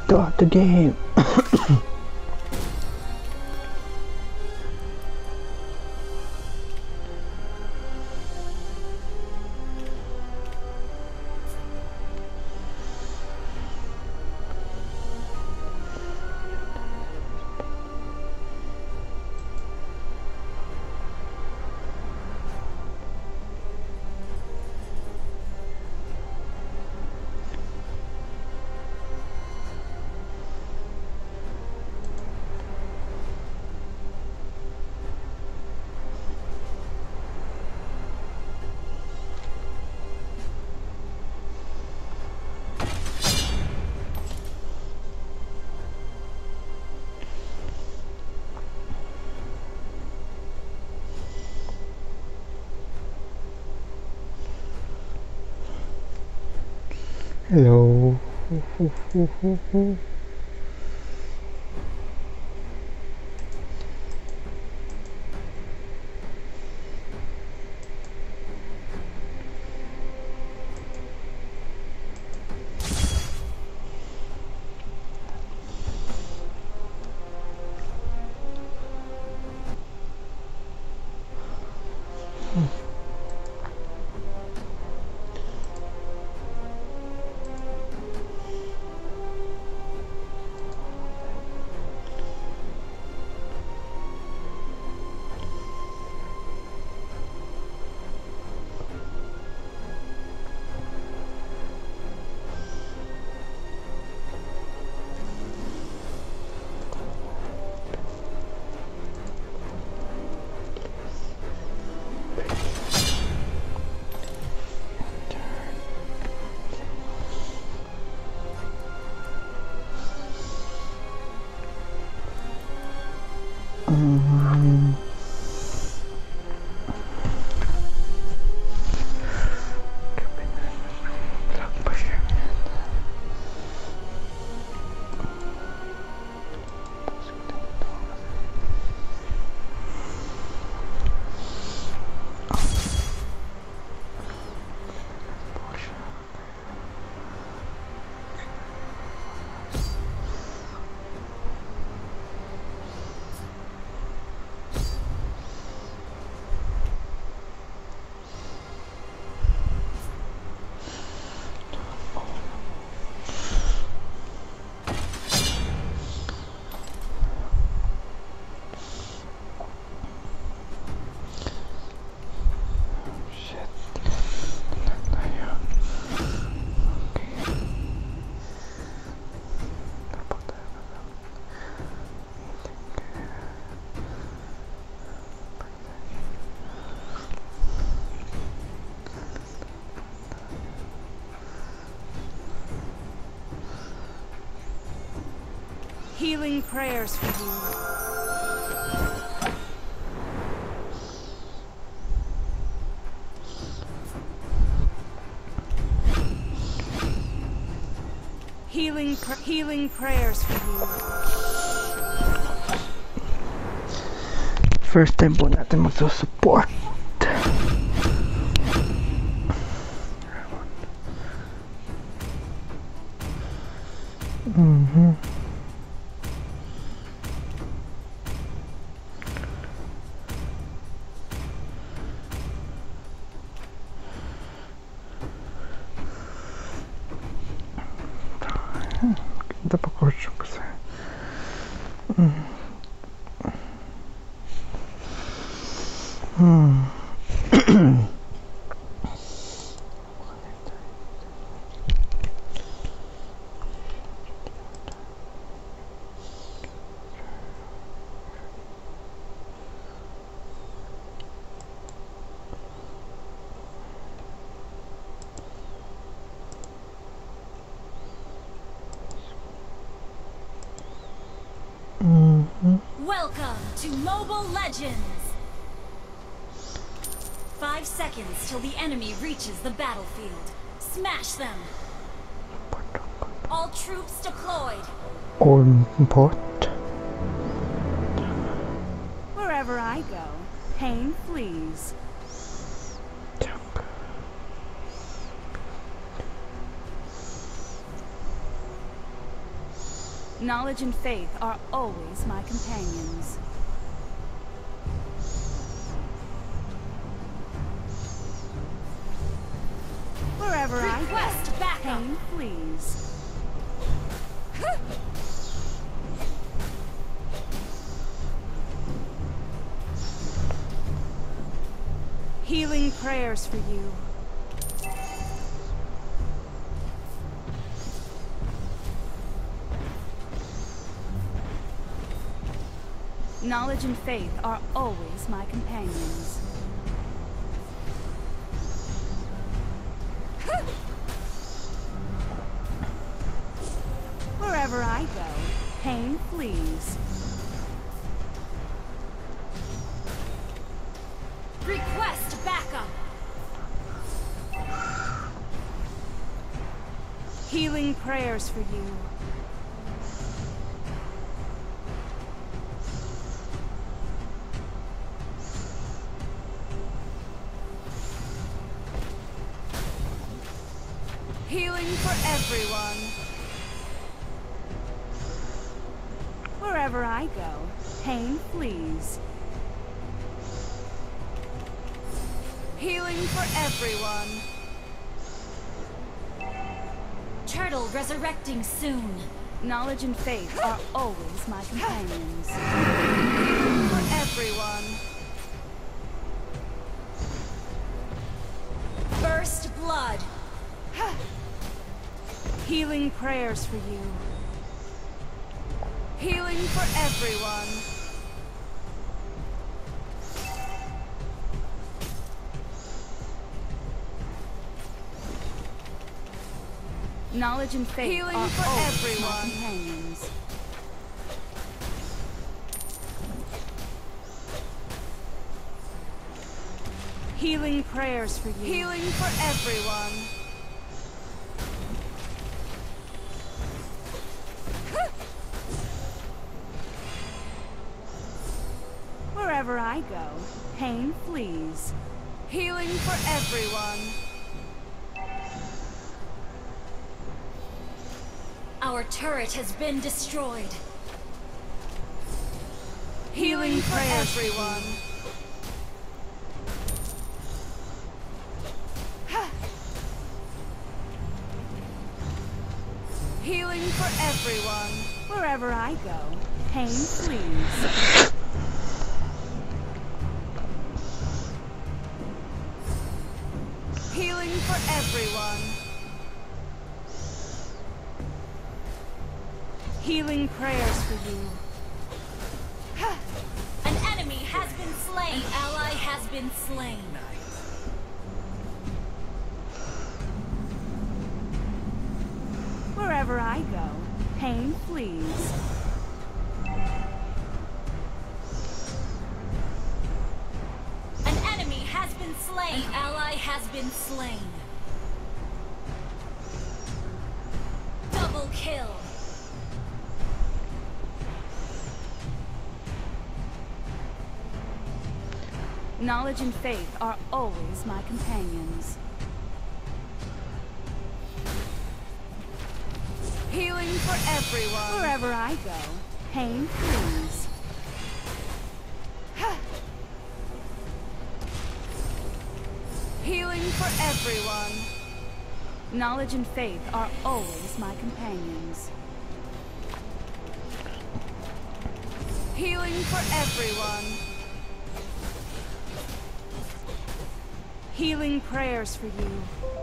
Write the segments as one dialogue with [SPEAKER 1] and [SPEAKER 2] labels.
[SPEAKER 1] Start the game. Hello.
[SPEAKER 2] Healing prayers for you. Healing prayers for you.
[SPEAKER 1] First time po natin magsusupport. Ganda pa coach kasi.
[SPEAKER 3] Welcome to Mobile Legends! 5 seconds till the enemy reaches the battlefield. Smash them! All troops deployed!
[SPEAKER 1] On pot.
[SPEAKER 2] Wherever I go, pain flees. Knowledge and faith are always my companions. Wherever I
[SPEAKER 3] Request
[SPEAKER 2] go,
[SPEAKER 3] backup.
[SPEAKER 2] pain flees. Healing prayers for you. Knowledge and faith are always my companions. Wherever I go, pain flees.
[SPEAKER 3] Request backup.
[SPEAKER 2] Healing prayers for you. Healing for everyone. Wherever I go, pain flees. Healing for everyone.
[SPEAKER 3] Turtle resurrecting soon.
[SPEAKER 2] Knowledge and faith are always my companions. Healing for everyone.
[SPEAKER 3] First blood.
[SPEAKER 2] Healing prayers for you. Healing for everyone. Knowledge and faith
[SPEAKER 3] Healing
[SPEAKER 2] are
[SPEAKER 3] for
[SPEAKER 2] always
[SPEAKER 3] everyone.
[SPEAKER 2] my companions. Healing prayers for you.
[SPEAKER 3] Healing for everyone.
[SPEAKER 2] Wherever I go, pain flees.
[SPEAKER 3] Healing for everyone. Our turret has been destroyed.
[SPEAKER 2] Healing
[SPEAKER 3] for
[SPEAKER 2] prayers for
[SPEAKER 3] everyone. Healing for everyone.
[SPEAKER 2] Wherever I go, pain flees.
[SPEAKER 3] Healing for everyone.
[SPEAKER 2] Healing prayers for you.
[SPEAKER 3] An enemy has been slain. An ally has been slain.
[SPEAKER 2] Wherever I go, pain flees.
[SPEAKER 3] An enemy has been slain. An ally has been slain. Double kill.
[SPEAKER 2] Knowledge and faith are always my companions.
[SPEAKER 3] Healing for everyone.
[SPEAKER 2] Wherever I go, pain flees.
[SPEAKER 3] Healing for everyone.
[SPEAKER 2] Knowledge and faith are always my companions.
[SPEAKER 3] Healing for everyone.
[SPEAKER 2] Healing prayers for you.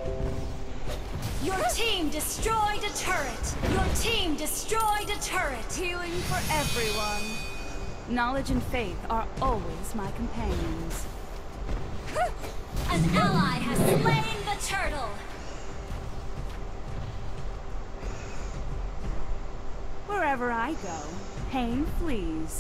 [SPEAKER 3] Your team destroyed a turret. Your team destroyed a turret.
[SPEAKER 2] Healing for everyone. Knowledge and faith are always my companions.
[SPEAKER 3] An ally has slain the turtle.
[SPEAKER 2] Wherever I go, pain flees.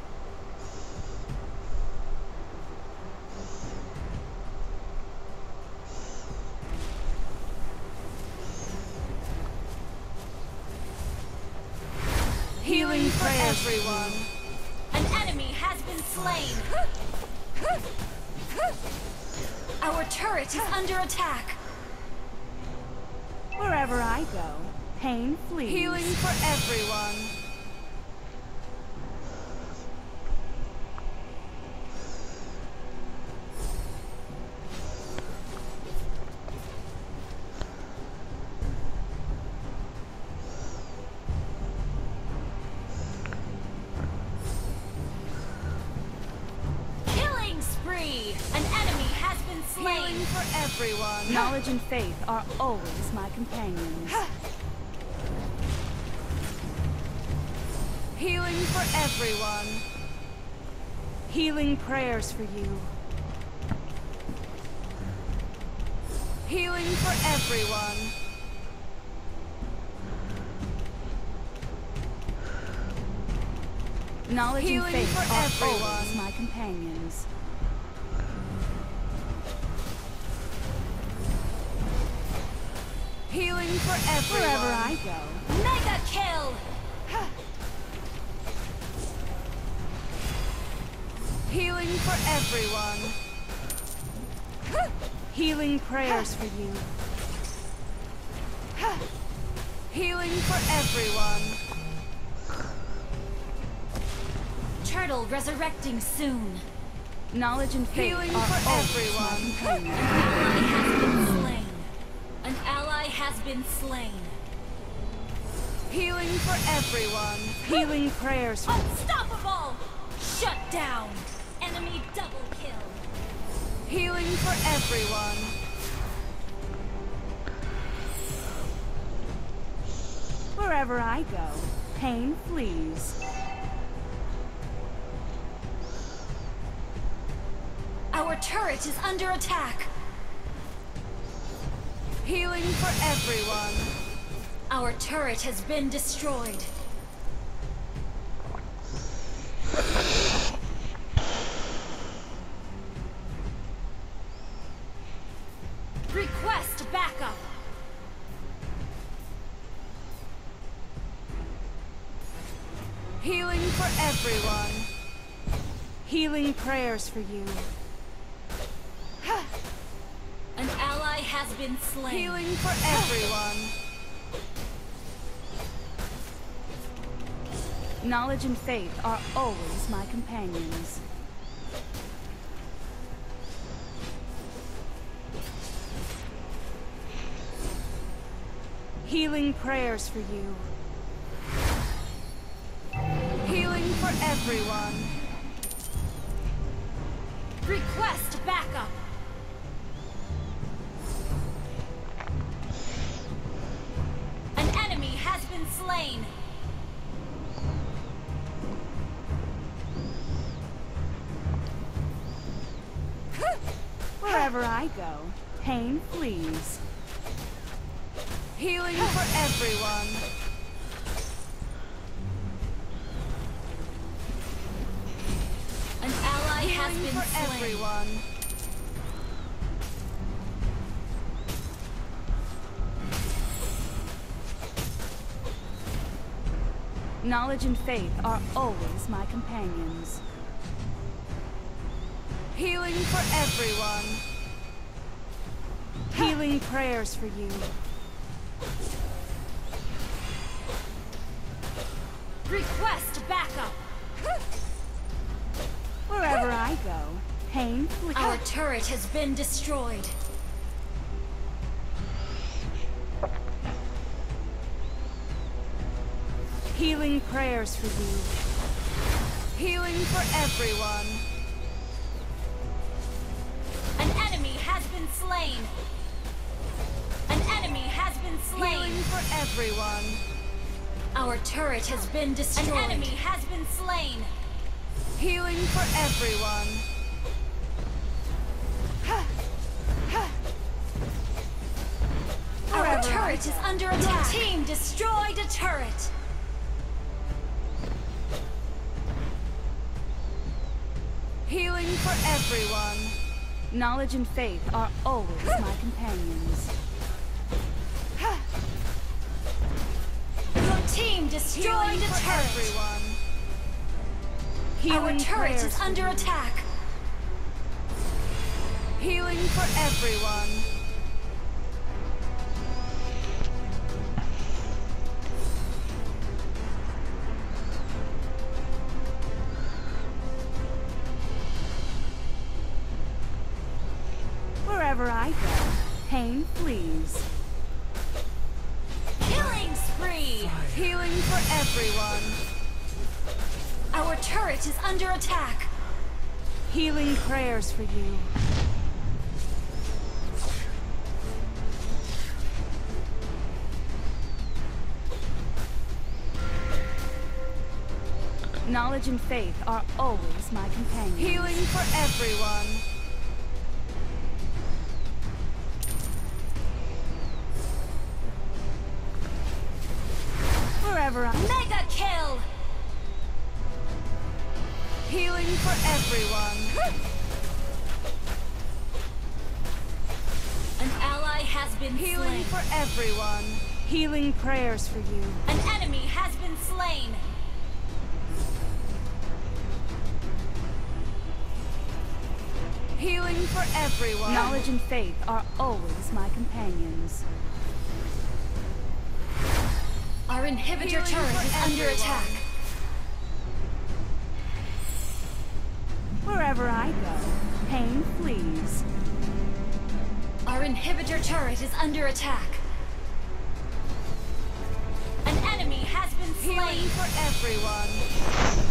[SPEAKER 2] Healing
[SPEAKER 3] For
[SPEAKER 2] prayers.
[SPEAKER 3] everyone. An enemy has been slain. Our turret is under attack.
[SPEAKER 2] Wherever I go, pain flees.
[SPEAKER 3] Healing for everyone. Killing spree! An enemy has been slain. Healing for everyone.
[SPEAKER 2] Knowledge and faith are always my companions.
[SPEAKER 3] Healing for everyone.
[SPEAKER 2] Healing prayers for you.
[SPEAKER 3] Healing for everyone.
[SPEAKER 2] Knowledge
[SPEAKER 3] Healing
[SPEAKER 2] and faith
[SPEAKER 3] for
[SPEAKER 2] are
[SPEAKER 3] everyone.
[SPEAKER 2] always my companions.
[SPEAKER 3] Healing for everyone.
[SPEAKER 2] Wherever I go.
[SPEAKER 3] Mega kill! Healing for everyone.
[SPEAKER 2] Healing prayers for you.
[SPEAKER 3] Healing for everyone. Turtle resurrecting soon.
[SPEAKER 2] Knowledge and faith
[SPEAKER 3] Healing
[SPEAKER 2] are
[SPEAKER 3] for
[SPEAKER 2] always
[SPEAKER 3] everyone.
[SPEAKER 2] my companions.
[SPEAKER 3] An ally has been slain. Healing for everyone.
[SPEAKER 2] Healing prayers for
[SPEAKER 3] Unstoppable! Shut down! Enemy double kill. Healing for everyone.
[SPEAKER 2] Wherever I go, pain flees.
[SPEAKER 3] Our turret is under attack. Healing for everyone. Our turret has been destroyed. Request backup. Healing for everyone.
[SPEAKER 2] Healing prayers for you.
[SPEAKER 3] An ally has been slain. Healing for everyone.
[SPEAKER 2] Knowledge and faith are always my companions. Healing prayers for you.
[SPEAKER 3] Healing for everyone. Request backup. An enemy has been slain.
[SPEAKER 2] Wherever I go, pain flees.
[SPEAKER 3] Healing for everyone. An ally has been for slain. Everyone.
[SPEAKER 2] Knowledge and faith are always my companions.
[SPEAKER 3] Healing for everyone.
[SPEAKER 2] Healing prayers for you.
[SPEAKER 3] Request backup.
[SPEAKER 2] Wherever I go, pain flees.
[SPEAKER 3] Our turret has been destroyed.
[SPEAKER 2] Healing prayers for you.
[SPEAKER 3] Healing for everyone. An enemy has been slain. An enemy has been slain. Healing for everyone. Our turret has been destroyed. An enemy has been slain. Healing for everyone. Our turret is under attack. Your team destroyed a turret. Healing for everyone.
[SPEAKER 2] Knowledge and faith are always my companions.
[SPEAKER 3] Your team destroyed a turret. Everyone.
[SPEAKER 2] Healing
[SPEAKER 3] Our turret
[SPEAKER 2] prayers
[SPEAKER 3] is
[SPEAKER 2] for
[SPEAKER 3] under
[SPEAKER 2] you.
[SPEAKER 3] attack. Healing for everyone.
[SPEAKER 2] Wherever I go, pain flees.
[SPEAKER 3] Killing spree!
[SPEAKER 2] Healing for everyone.
[SPEAKER 3] Our turret is under attack.
[SPEAKER 2] Healing prayers for you. Knowledge and faith are always my companions. Healing for everyone. Wherever I
[SPEAKER 3] Mega kill!
[SPEAKER 2] Healing for everyone.
[SPEAKER 3] An ally has been
[SPEAKER 2] Healing
[SPEAKER 3] slain.
[SPEAKER 2] for everyone. Healing prayers for you.
[SPEAKER 3] An enemy has been slain.
[SPEAKER 2] Healing for everyone. Knowledge and faith are always my companions.
[SPEAKER 3] Our inhibitor
[SPEAKER 2] Healing
[SPEAKER 3] turret
[SPEAKER 2] for
[SPEAKER 3] is under
[SPEAKER 2] everyone.
[SPEAKER 3] attack.
[SPEAKER 2] Wherever I go, pain flees.
[SPEAKER 3] Our inhibitor turret is under attack. An enemy has been
[SPEAKER 2] Healing
[SPEAKER 3] slain.
[SPEAKER 2] for everyone.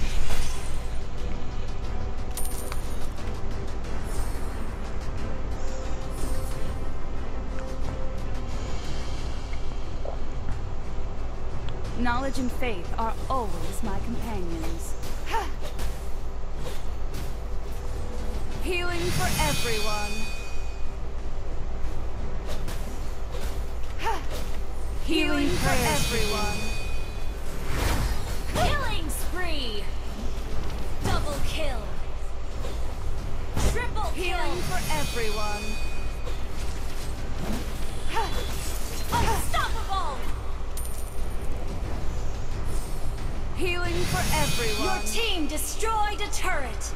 [SPEAKER 2] Knowledge and faith are always my companions. Healing for everyone. Healing for everyone.
[SPEAKER 3] Killing spree! Double kill! Triple kill!
[SPEAKER 2] Healing for everyone.
[SPEAKER 3] Unstoppable!
[SPEAKER 2] Healing for everyone.
[SPEAKER 3] Your team destroyed a turret!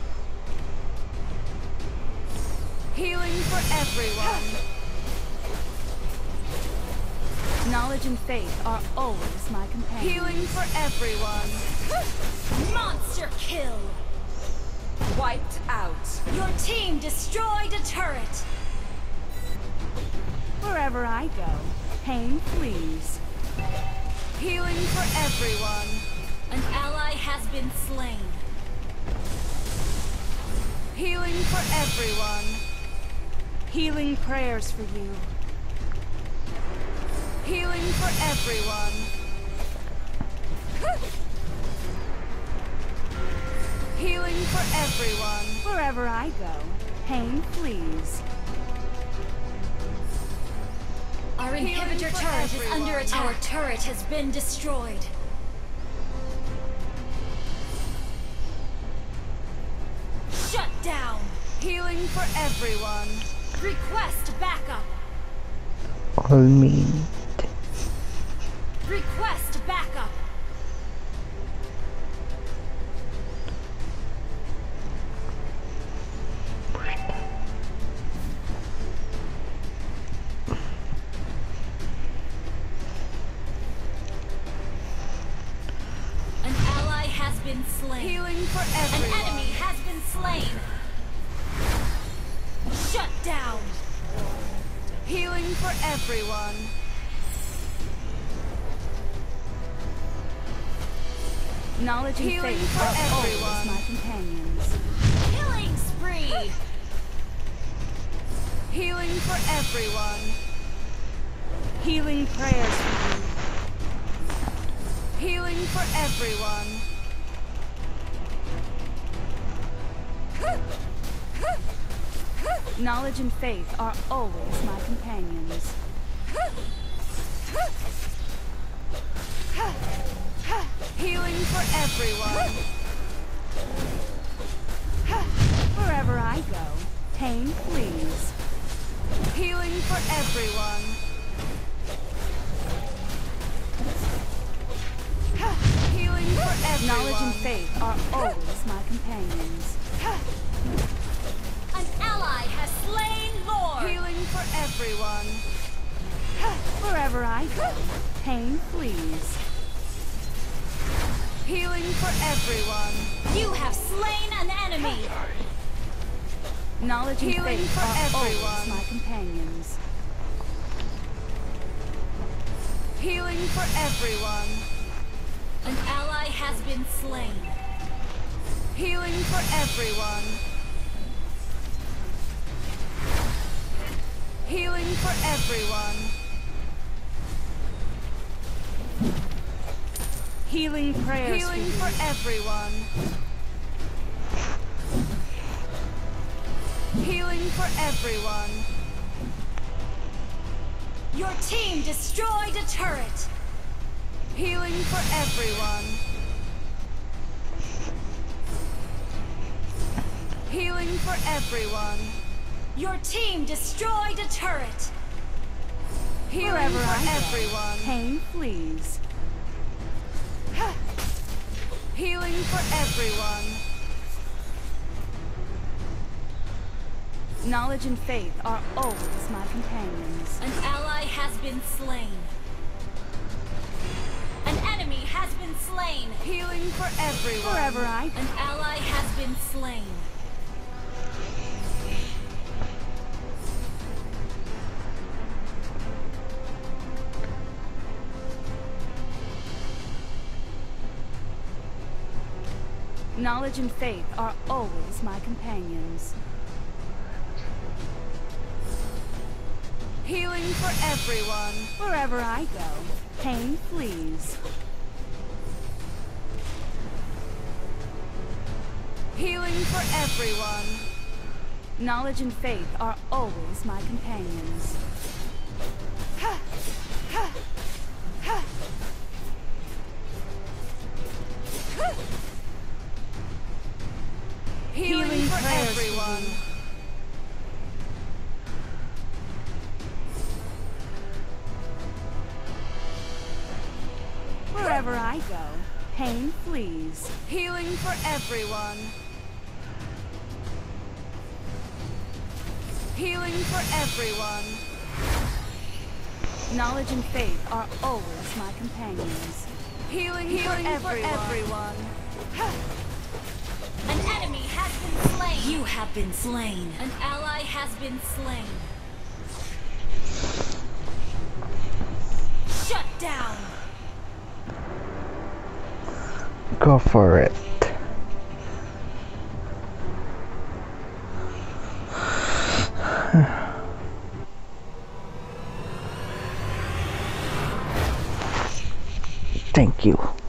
[SPEAKER 2] Healing for everyone. Knowledge and faith are always my companions. Healing for everyone.
[SPEAKER 3] Monster kill!
[SPEAKER 2] Wiped out.
[SPEAKER 3] Your team destroyed a turret!
[SPEAKER 2] Wherever I go, pain flees. Healing for everyone.
[SPEAKER 3] An ally has been slain.
[SPEAKER 2] Healing for everyone. Healing prayers for you. Healing for everyone. Healing for everyone. Wherever I go, pain flees.
[SPEAKER 3] Our
[SPEAKER 2] Healing
[SPEAKER 3] inhibitor
[SPEAKER 2] for
[SPEAKER 3] turret is
[SPEAKER 2] everyone.
[SPEAKER 3] under attack. Our turret has been destroyed. Shut down!
[SPEAKER 2] Healing for everyone.
[SPEAKER 3] Request backup!
[SPEAKER 1] All meat.
[SPEAKER 3] Request backup! An ally has been slain.
[SPEAKER 2] Healing for
[SPEAKER 3] An
[SPEAKER 2] everyone.
[SPEAKER 3] enemy has been slain. Shut down!
[SPEAKER 2] Healing for everyone. Knowledge and
[SPEAKER 3] Healing
[SPEAKER 2] faith
[SPEAKER 3] for
[SPEAKER 2] are
[SPEAKER 3] everyone.
[SPEAKER 2] always my companions.
[SPEAKER 3] Killing spree!
[SPEAKER 2] Healing for everyone. Healing prayers for you. Healing for everyone. Knowledge and faith are always my companions. Healing for everyone. Wherever I go, pain flees. Healing for everyone. Healing for everyone. Knowledge and faith are always my companions.
[SPEAKER 3] An ally has slain Lord!
[SPEAKER 2] Healing for everyone. Wherever I go, pain flees. Healing for everyone.
[SPEAKER 3] You have slain an enemy!
[SPEAKER 2] Knowledge and
[SPEAKER 3] Healing
[SPEAKER 2] faith
[SPEAKER 3] for
[SPEAKER 2] are
[SPEAKER 3] everyone.
[SPEAKER 2] always my companions.
[SPEAKER 3] Healing for everyone. An ally has been slain. Healing for everyone. Healing for everyone.
[SPEAKER 2] Healing prayers
[SPEAKER 3] Healing
[SPEAKER 2] for
[SPEAKER 3] for everyone. Healing for everyone. Your team destroyed a turret. Healing for everyone. Healing for everyone. Your team destroyed a turret. Healing
[SPEAKER 2] Wherever
[SPEAKER 3] for
[SPEAKER 2] I go,
[SPEAKER 3] everyone.
[SPEAKER 2] pain flees.
[SPEAKER 3] Healing for everyone.
[SPEAKER 2] Knowledge and faith are always my companions.
[SPEAKER 3] An ally has been slain. An enemy has been slain. Healing for everyone.
[SPEAKER 2] Wherever I go.
[SPEAKER 3] An ally has been slain.
[SPEAKER 2] Knowledge and faith are always my companions.
[SPEAKER 3] Healing for everyone.
[SPEAKER 2] Wherever I go, pain flees.
[SPEAKER 3] Healing for everyone.
[SPEAKER 2] Knowledge and faith are always my companions.
[SPEAKER 3] Healing for
[SPEAKER 2] prayers for
[SPEAKER 3] everyone.
[SPEAKER 2] you. Wherever I go, pain flees.
[SPEAKER 3] Healing for everyone. Healing for everyone.
[SPEAKER 2] Knowledge and faith are always my companions.
[SPEAKER 3] Healing for everyone. An enemy has been slain. You have been slain. An ally has been slain. Shut down.
[SPEAKER 1] Go for it. Thank you.